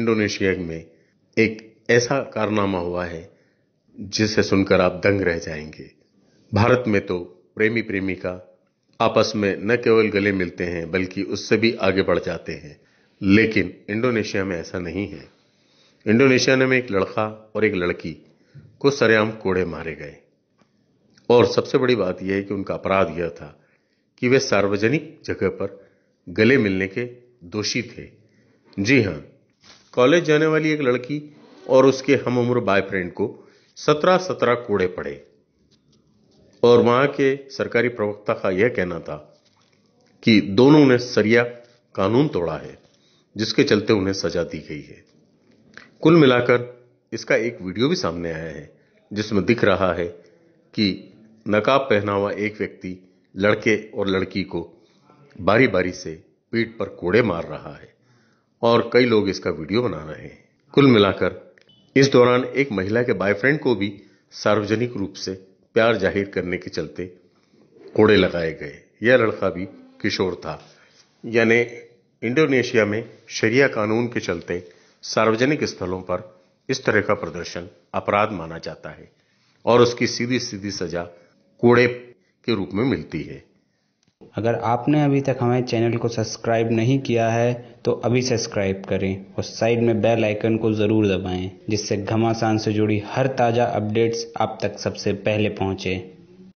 Indonesia में एक ऐसा कारनामा हुआ है जिसे सुनकर आप दंग रह जाएंगे। भारत में तो प्रेमी प्रेमिका आपस में न केवल गले मिलते हैं बल्कि उससे भी आगे बढ़ जाते हैं, लेकिन इंडोनेशिया में ऐसा नहीं है। इंडोनेशिया में एक लड़का और एक लड़की को सरेआम कोड़े मारे गए और सबसे बड़ी बात यह है कि उनका अपराध यह था कि वे सार्वजनिक जगह पर गले मिलने के दोषी थे। जी हां, कॉलेज जाने वाली एक लड़की और उसके हमउम्र बॉयफ्रेंड को 17 कोड़े पड़े और वहां के सरकारी प्रवक्ता का यह कहना था कि दोनों ने शरिया कानून तोड़ा है, जिसके चलते उन्हें सजा दी गई है। कुल मिलाकर इसका एक वीडियो भी सामने आया है जिसमें दिख रहा है कि नकाब पहना हुआ एक व्यक्ति लड़के और लड़की को बारी बारी से पीठ पर कोड़े मार रहा है और कई लोग इसका वीडियो बना रहे हैं। कुल मिलाकर इस दौरान एक महिला के बॉयफ्रेंड को भी सार्वजनिक रूप से प्यार जाहिर करने के चलते कोड़े लगाए गए। यह लड़का भी किशोर था। यानी इंडोनेशिया में शरिया कानून के चलते सार्वजनिक स्थलों पर इस तरह का प्रदर्शन अपराध माना जाता है और उसकी सीधी सीधी सजा कोड़े के रूप में मिलती है। अगर आपने अभी तक हमारे चैनल को सब्सक्राइब नहीं किया है तो अभी सब्सक्राइब करें और साइड में बेल आइकन को जरूर दबाएं, जिससे घमासान से जुड़ी हर ताजा अपडेट्स आप तक सबसे पहले पहुंचे।